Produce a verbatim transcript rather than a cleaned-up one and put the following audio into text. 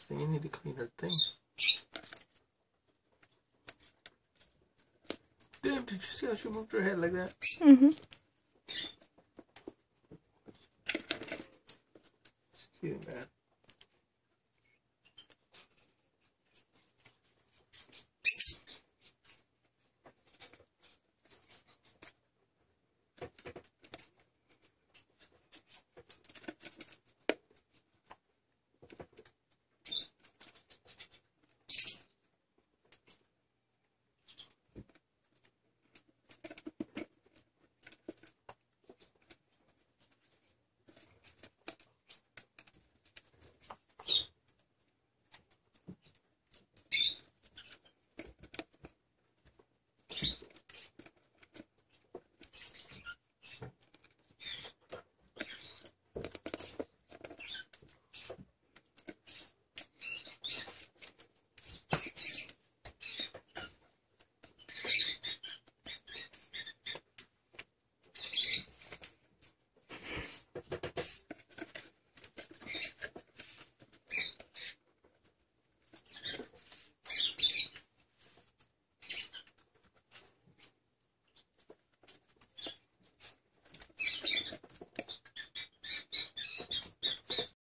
So you need to clean her thing. Damn, did you see how she moved her head like that? Mm-hmm. She's getting mad.